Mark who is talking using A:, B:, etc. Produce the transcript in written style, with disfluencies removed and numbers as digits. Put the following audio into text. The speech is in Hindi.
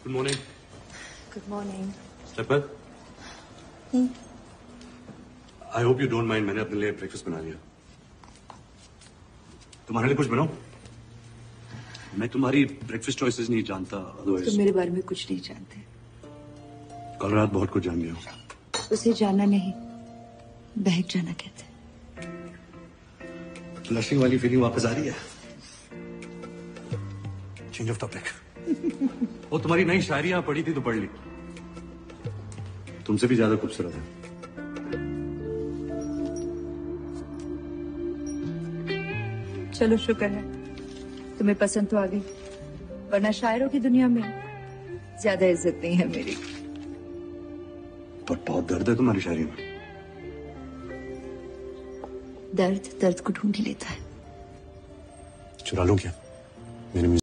A: Good morning.
B: Good morning.
A: Step back. I hope you don't mind. मैंने अपने लिए ब्रेकफास्ट बना लिया. तुम्हारे लिए कुछ बनाऊं? मैं तुम्हारी ब्रेकफास्ट चॉइसेस नहीं जानता.
B: तुम मेरे बारे में कुछ नहीं जानते.
A: कल रात बहुत कुछ जान गया हूँ.
B: उसे जानना नहीं, बहक जाना कहते.
A: फ्लशिंग वाली फीलिंग वापस आ रही है. Change of topic. वो तुम्हारी नई शायरियां पढ़ी थी तो पढ़ ली. तुमसे भी ज्यादा खूबसूरत है.
B: चलो शुक्र है तुम्हें पसंद तो आ गई, वरना शायरों की दुनिया में ज्यादा इज्जत नहीं है मेरी.
A: पर बहुत दर्द है तुम्हारी शायरी में.
B: दर्द दर्द को ढूंढ ही लेता है.
A: चुरा लूं क्या? मेरे